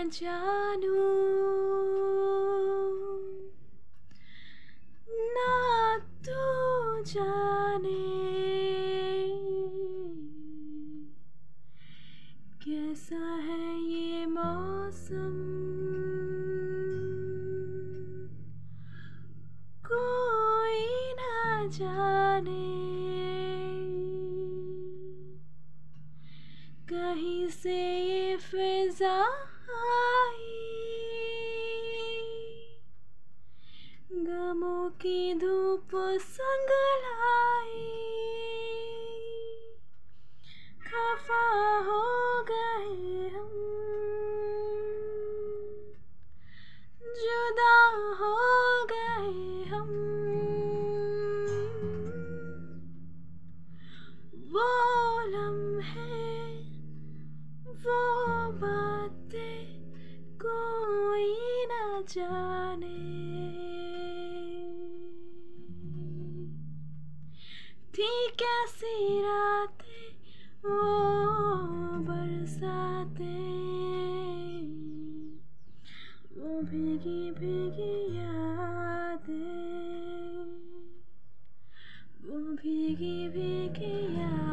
जानूं ना तू जाने कैसा है ये मौसम, कोई ना जाने कहीं से ये फिजा आई, गमों की धूप संग लाई, खफा हो गए हम, जुदा हो गए हम, वो लम्हे वो बातें कोई ना जाने, थी कैसी रातें वो बरसातें, वो भीगी भीगी यादें, वो भीगी भीगी यादें।